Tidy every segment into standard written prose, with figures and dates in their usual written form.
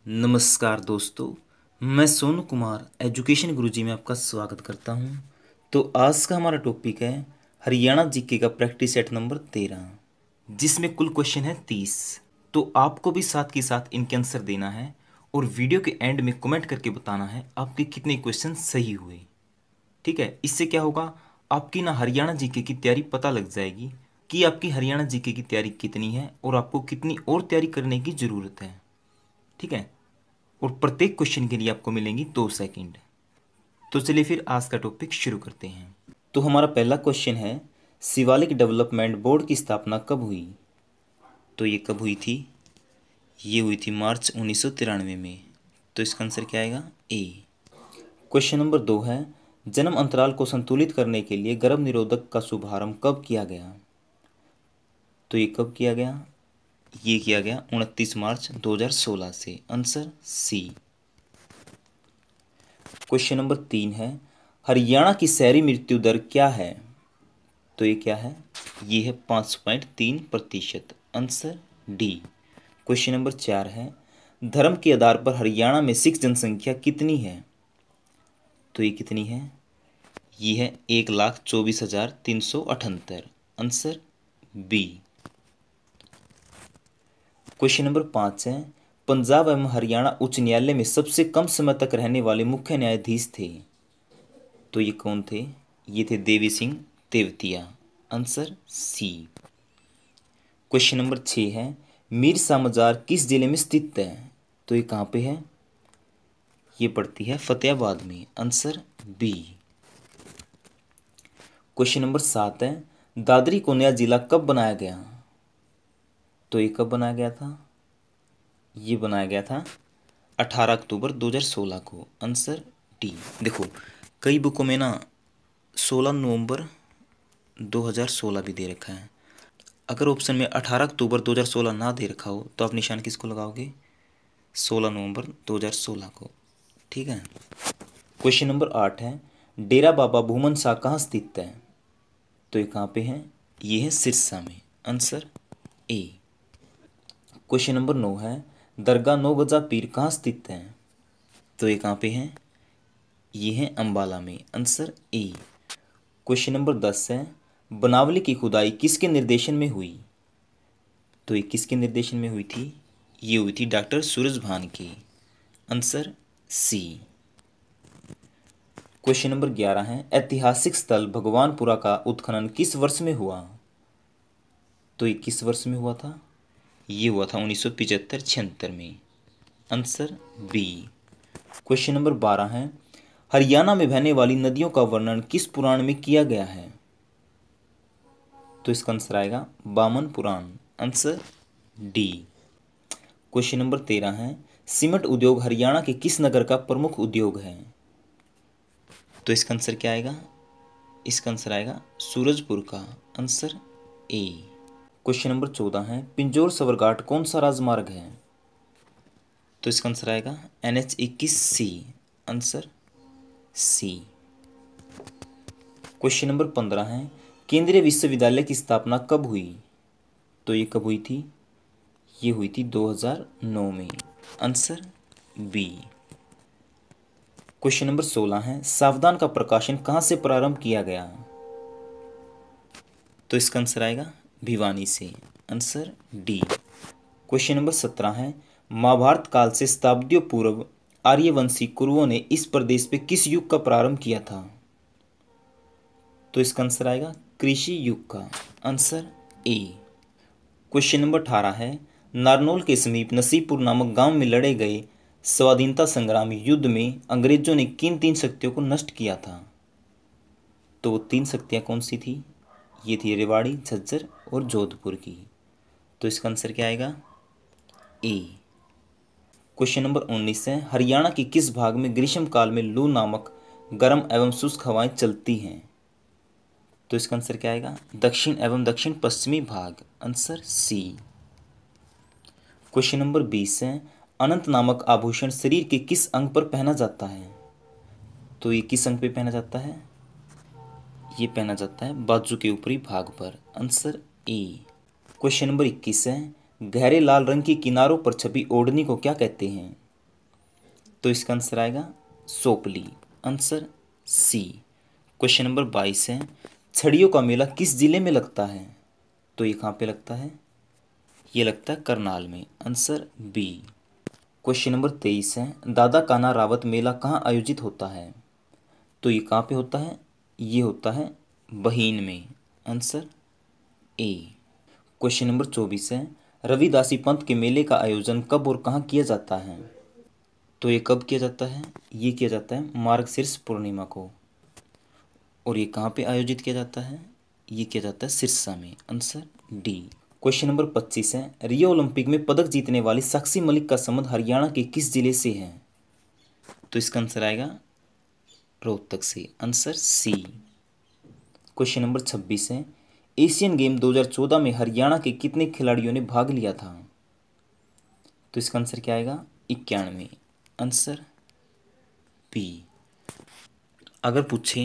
नमस्कार दोस्तों, मैं सोनू कुमार एजुकेशन गुरुजी में आपका स्वागत करता हूं। तो आज का हमारा टॉपिक है हरियाणा जीके का प्रैक्टिस सेट नंबर 13, जिसमें कुल क्वेश्चन है 30। तो आपको भी साथ के साथ इनके आंसर देना है और वीडियो के एंड में कमेंट करके बताना है आपके कितने क्वेश्चन सही हुए। ठीक है, इससे क्या होगा, आपकी ना हरियाणा जीके की तैयारी पता लग जाएगी कि आपकी हरियाणा जीके की तैयारी कितनी है और आपको कितनी और तैयारी करने की ज़रूरत है। ठीक है, और प्रत्येक क्वेश्चन के लिए आपको मिलेंगी 2 सेकंड। तो चलिए फिर आज का टॉपिक शुरू करते हैं। तो हमारा पहला क्वेश्चन है, शिवालिक डेवलपमेंट बोर्ड की स्थापना कब हुई? तो ये कब हुई थी? ये हुई थी मार्च 1993 में। तो इसका आंसर क्या आएगा? ए। क्वेश्चन नंबर 2 है, जन्म अंतराल को संतुलित करने के लिए गर्भ निरोधक का शुभारंभ कब किया गया? तो ये कब किया गया? ये किया गया 29 मार्च 2016 से। Answer C. क्वेश्चन नंबर 3 है, हरियाणा की शहरी मृत्यु दर क्या है? तो ये क्या है? ये है 5.3%। Answer D. क्वेश्चन नंबर 4 है, धर्म के आधार पर हरियाणा में सिख जनसंख्या कितनी है? तो ये कितनी है? ये है 1,24,378। Answer B. क्वेश्चन नंबर 5 है, पंजाब एवं हरियाणा उच्च न्यायालय में सबसे कम समय तक रहने वाले मुख्य न्यायाधीश थे। तो ये कौन थे? ये थे Devi Singh Tewatia. Answer C. Question number 6 है, मीरसा मजार किस जिले में स्थित है? तो ये कहाँ पे है? ये पड़ती है फतेहाबाद में। Answer B. क्वेश्चन नंबर 7 है, दादरी को नया जिला कब बनाया गया? तो ये कब बनाया गया था? ये बनाया गया था 18 अक्टूबर 2016 को। Answer D. देखो, कई बुकों में ना 16 नवंबर 2016 भी दे रखा है। अगर ऑप्शन में 18 अक्टूबर 2016 ना दे रखा हो तो आप निशान किसको लगाओगे? 16 नवंबर 2016 को। ठीक है। क्वेश्चन नंबर 8 है, डेरा बाबा भूमन शाह कहाँ स्थित है? तो ये कहाँ पे है? ये है सिरसा में। Answer A. क्वेश्चन नंबर 9 है, दरगाह नौ गजा पीर कहाँ स्थित है? तो ये कहाँ पे है? ये है अंबाला में। Answer A. क्वेश्चन नंबर 10 है, बनावली की खुदाई किसके निर्देशन में हुई? तो ये किसके निर्देशन में हुई थी? ये हुई थी डॉक्टर सूरज भान की। Answer C. क्वेश्चन नंबर 11 है, ऐतिहासिक स्थल भगवानपुरा का उत्खनन किस वर्ष में हुआ? तो ये किस वर्ष में हुआ था? ये हुआ था 1975-76 में। Answer B. क्वेश्चन नंबर 12 है, हरियाणा में बहने वाली नदियों का वर्णन किस पुराण में किया गया है? तो इसका आंसर आएगा Vaman Purana. Answer D. Question number 13 है, सीमेंट उद्योग हरियाणा के किस नगर का प्रमुख उद्योग है? तो इसका आंसर क्या आएगा? इसका आंसर आएगा सूरजपुर का। Answer A. क्वेश्चन नंबर 14 है, पिंजौर सवरघाट कौन सा राजमार्ग है? तो इसका आंसर आएगा NH21C। Answer C. Question number 15 है, केंद्रीय विश्वविद्यालय की स्थापना कब हुई? तो ये कब हुई थी? ये हुई थी 2009 में। Answer B. क्वेश्चन नंबर 16 है, सावधान का प्रकाशन कहाँ से प्रारंभ किया गया? तो इसका आंसर आएगा भिवानी से। Answer D. क्वेश्चन नंबर 17 है, महाभारत काल से शताब्दियों पूर्व आर्यवंशी कुरुओं ने इस प्रदेश पे किस युग का प्रारंभ किया था? तो इसका आंसर आएगा कृषि युग का। Answer A. क्वेश्चन नंबर 18 है, नारनौल के समीप नसीबपुर नामक गांव में लड़े गए स्वाधीनता संग्राम युद्ध में अंग्रेजों ने किन 3 शक्तियों को नष्ट किया था? तो वो 3 शक्तियाँ कौन सी थी? ये थी रेवाड़ी, झज्जर और जोधपुर की। तो इसका आंसर क्या आएगा? ए। क्वेश्चन नंबर 19 है, हरियाणा के किस भाग में ग्रीष्म काल में लू नामक गर्म एवं शुष्क हवाएं चलती हैं? तो इसका आंसर क्या आएगा? दक्षिण एवं दक्षिण पश्चिमी भाग। Answer C. क्वेश्चन नंबर 20 है, अनंत नामक आभूषण शरीर के किस अंग पर पहना जाता है? तो ये किस अंग पे पहना जाता है? ये पहना जाता है बाजू के ऊपरी भाग पर। Answer A. क्वेश्चन नंबर 21 है, गहरे लाल रंग की किनारों पर छपी ओढ़नी को क्या कहते हैं? तो इसका आंसर आएगा सोपली, आंसर सी। क्वेश्चन नंबर 22 है, छड़ियों का मेला किस जिले में लगता है? तो ये कहाँ पे लगता है? ये लगता है करनाल में, आंसर बी। क्वेश्चन नंबर 23 है, दादा कान्हा रावत मेला कहाँ आयोजित होता है? तो ये कहाँ पे होता है? ये होता है बहीन में, आंसर ए। क्वेश्चन नंबर 24 है, रविदासी पंथ के मेले का आयोजन कब और कहाँ किया जाता है? तो ये कब किया जाता है? ये किया जाता है मार्गशीर्ष पूर्णिमा को। और ये कहाँ पे आयोजित किया जाता है? ये किया जाता है सिरसा में, आंसर डी। क्वेश्चन नंबर 25 है, रियो ओलंपिक में पदक जीतने वाली साक्षी मलिक का संबंध हरियाणा के किस जिले से है? तो इसका आंसर आएगा रोहतक से, आंसर सी। क्वेश्चन नंबर 26 है, एशियन गेम 2014 में हरियाणा के कितने खिलाड़ियों ने भाग लिया था? तो इसका आंसर क्या आएगा? 91, आंसर बी। अगर पूछे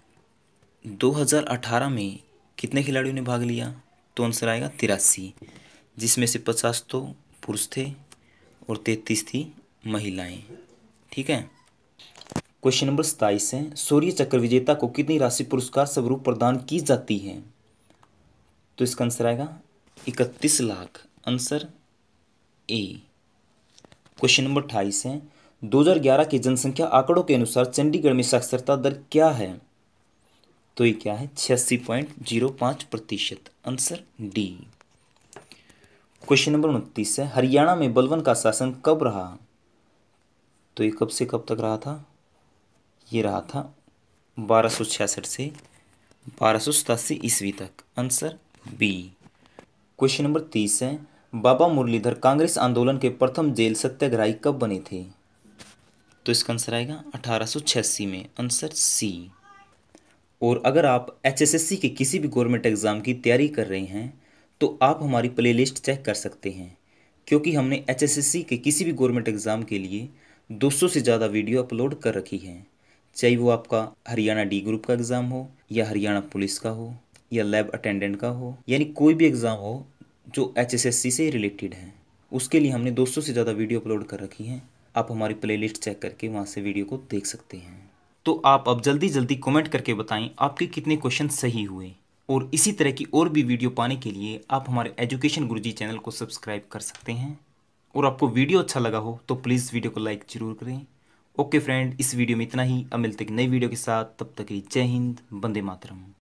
2018 में कितने खिलाड़ियों ने भाग लिया, तो आंसर आएगा 83, जिसमें से 50 तो पुरुष थे और 33 थी महिलाएं। ठीक है। क्वेश्चन नंबर 27 है, शौर्य चक्र विजेता को कितनी राशि पुरस्कार स्वरूप प्रदान की जाती है? तो इसका आंसर आएगा 31 lakh, answer A. Question number 28 है, 2011 के जनसंख्या आंकड़ों के अनुसार चंडीगढ़ में साक्षरता दर क्या है? तो ये क्या है? 86.05%, आंसर डी। क्वेश्चन नंबर 29 है, हरियाणा में बलबन का शासन कब रहा? तो ये कब से कब तक रहा था? ये रहा था 1266 से 1287 ईस्वी तक, आंसर बी। क्वेश्चन नंबर 30 है, बाबा मुरलीधर कांग्रेस आंदोलन के प्रथम जेल सत्याग्रही कब बने थे? तो इसका आंसर आएगा 1886 में, आंसर सी। और अगर आप एचएसएससी के किसी भी गवर्नमेंट एग्ज़ाम की तैयारी कर रहे हैं तो आप हमारी प्लेलिस्ट चेक कर सकते हैं, क्योंकि हमने एचएसएससी के किसी भी गवर्नमेंट एग्ज़ाम के लिए 200 से ज़्यादा वीडियो अपलोड कर रखी हैं। चाहे वो आपका हरियाणा डी ग्रुप का एग्ज़ाम हो या हरियाणा पुलिस का हो या लैब अटेंडेंट का हो, यानी कोई भी एग्ज़ाम हो जो एचएसएससी से रिलेटेड है, उसके लिए हमने 200 से ज़्यादा वीडियो अपलोड कर रखी हैं। आप हमारी प्लेलिस्ट चेक करके वहाँ से वीडियो को देख सकते हैं। तो आप अब जल्दी जल्दी कमेंट करके बताएं आपके कितने क्वेश्चन सही हुए। और इसी तरह की और भी वीडियो पाने के लिए आप हमारे एजुकेशन गुरुजी चैनल को सब्सक्राइब कर सकते हैं। और आपको वीडियो अच्छा लगा हो तो प्लीज़ वीडियो को लाइक ज़रूर करें। ओके फ्रेंड, इस वीडियो में इतना ही। अब मिलते हैं नई वीडियो के साथ, तब तक के लिए जय हिंद, वंदे मातरम।